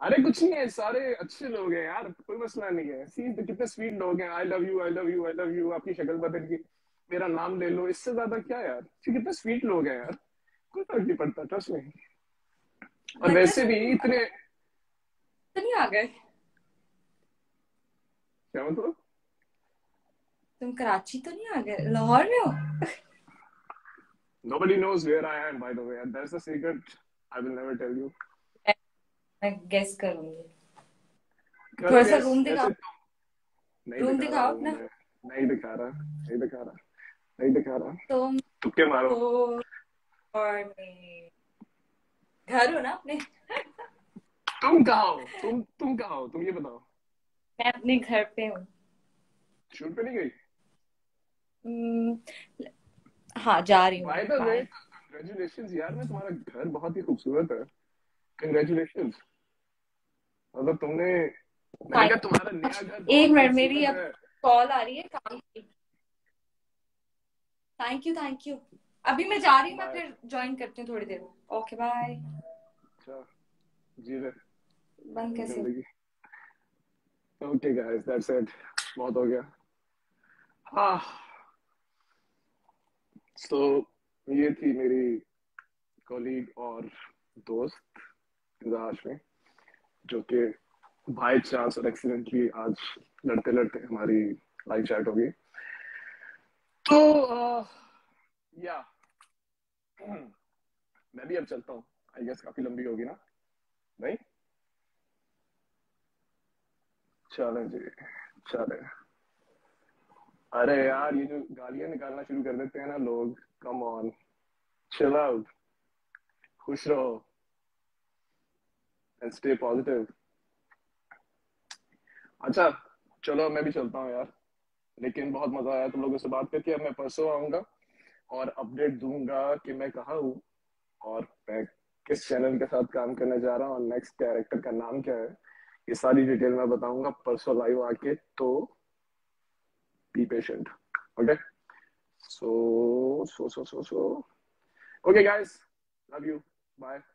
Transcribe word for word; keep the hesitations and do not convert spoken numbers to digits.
अरे कुछ नहीं है, सारे अच्छे लोग हैं यार, कोई मसला नहीं है। सी तो कितने स्वीट लोग हैं। I love you, I love you, I love you, आपकी शक्ल बदल की, मेरा नाम ले लो, इससे ज्यादा क्या यार। सी कितने स्वीट लोग हैं यार, कोई फर्क नहीं पड़ता, ट्रस्ट में। और भैया वैसे तुम भी इतने, तो नहीं आ गए? क्या मतलब? तुम कराची तो नहीं आ गए, लाहौर में हो? Nobody knows where I am, by the way, and that's a secret I will never tell you. मैं मैं गेस करूंगी। करो थोड़ा सा गैस रूम दिखाओ। ऐसे तो। नहीं रूम दिखा रहा दिखाओ हूँ अपना। मैं। नहीं दिखा रहा, नहीं दिखा रहा, नहीं दिखा रहा। तुम तुक्के मारो। हो और मैं घर हो ना अपने? तुम कहाँ हो? तुम तुम कहाँ हो? तुम ये बताओ। मैं अपने घर पे हूँ। शूट पे नहीं गई? हम्म, हाँ जा रही हूँ by the way, bye. Congratulation यार, मैं तुम्हारा घर बहुत ही खूबसूरत है। कंग्रेचुलेशन। मतलब तुमने, मैंने कहा तुम्हारा नया घर एक बहुत मिनट, मेरी खूबसूरत अब है। कॉल आ रही है काम की। Thank you thank you. अभी मैं जा रही हूँ, मैं बाय। फिर ज्वाइन करती हूँ थोड़ी देर में। Okay bye. अच्छा, जी ले बंद अपनी कैसे? जिंदगी। ओके गाइस, दैट्स इट, बहुत हो गया। हाँ, सो ये थी मेरी कॉलीग और दोस्त इंदाज में, जो कि बाय चांस और एक्सीडेंटली आज लड़ते लड़ते हमारी लाइव चैट हो गई। तो uh, या मैं भी अब चलता हूँ। आई गेस काफी लंबी होगी ना? नहीं, चलें जी, चले। अरे यार, ये जो गालियां निकालना शुरू कर देते हैं ना लोग, कम ऑन, चिल आउट, खुश रहो एंड स्टे पॉजिटिव। अच्छा, चलो मैं भी चलता हूँ यार, लेकिन बहुत मजा आया तुम लोगों से बात करके। अब मैं परसों आऊंगा और अपडेट दूंगा कि मैं कहाँ हूँ और मैं किस चैनल के साथ काम करने जा रहा हूँ और नेक्स्ट कैरेक्टर का नाम क्या है। ये सारी डिटेल मैं बताऊंगा परसों लाइव आके, तो be patient. Okay, so so so so so okay guys, love you, bye.